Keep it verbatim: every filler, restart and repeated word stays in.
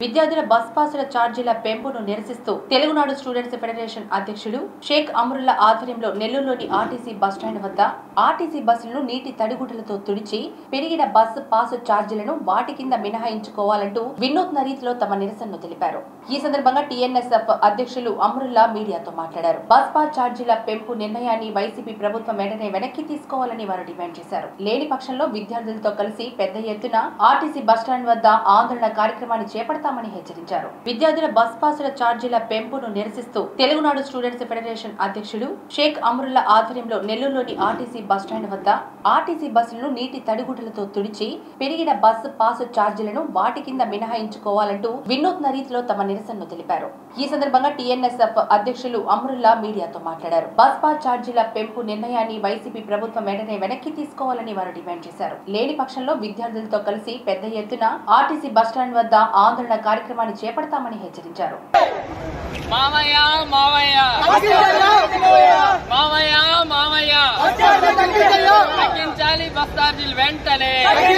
విద్యార్థుల బస్ పాసుల ఛార్జీల పెంపును నిరసిస్తూ తెలుగునాడు స్టూడెంట్స్ ఫెడరేషన్ అధ్యక్షుడు షేక్ అమరుల్లా ఆధ్వర్యంలో నెల్లూరులోని ఆర్టీసీ బస్టాండ్ వద్ద ఆర్టీసీ బస్సులను నీటి తడిగుడ్డలతో తుడిచి పెరిగిన బస్సు పాసు ఛార్జీలను వాటి కింద మినహాయించుకోవాలంటూ వినూత్న రీతిలో తమ నిరసనను తెలిపారు. ఈ సందర్భంగా టీఎన్ఎస్ఎఫ్ అధ్యక్షులు అమరుల్లా మీడియాతో మాట్లాడారు. బస్ పాస్ ఛార్జీల పెంపు నిర్ణయాన్ని వైసీపీ ప్రభుత్వం వెంటనే వెనక్కి తీసుకోవాలని వారు డిమాండ్ చేశారు. లేని పక్షంలో విద్యార్థులతో కలిసి పెద్ద ఎత్తున ఆర్టీసీ బస్టాండ్ వద్ద ఆందోళన కార్యక్రమాన్ని చేపడతామని హెచ్చరించారు. విద్యార్థుల బస్ పాసుల ఛార్జీల పెంపును నిరసిస్తూ తెలుగునాడు స్టూడెంట్స్ ఫెడరేషన్ అధ్యక్షుడు షేక్ అమరుల్లా ఆధ్వర్యంలో నెల్లూరులోని ఆర్టీసీ బస్టాండ్ వద్ద ఆర్టీసీ బస్సులను నీటి తడిగుడ్డలతో తుడిచి పెరిగిన బస్సు పాసు ఛార్జీలను వాటి కింద మినహాయించుకోవాలంటూ వినూత్న రీతిలో తమ నిరసనను తెలిపారు. ఈ సందర్భంగా టీఎన్ఎస్ఎఫ్ అధ్యక్షులు అమరుల్లా మీడియాతో మాట్లాడారు. బస్ పాస్ ఛార్జీల పెంపు నిర్ణయాన్ని వైసీపీ ప్రభుత్వం వెంటనే వెనక్కి తీసుకోవాలని వారు డిమాండ్ చేశారు. లేని పక్షంలో విద్యార్థులతో కలిసి పెద్ద ఎత్తున ఆర్టీసీ బస్టాండ్ వద్ద ఆందోళన కార్యక్రమాన్ని చేపడతామని హెచ్చరించారు. మామయ్య మామయ్య మామయ్య మామయ్య తగ్గించాలి బస్ ఛార్జీలు వెంటనే.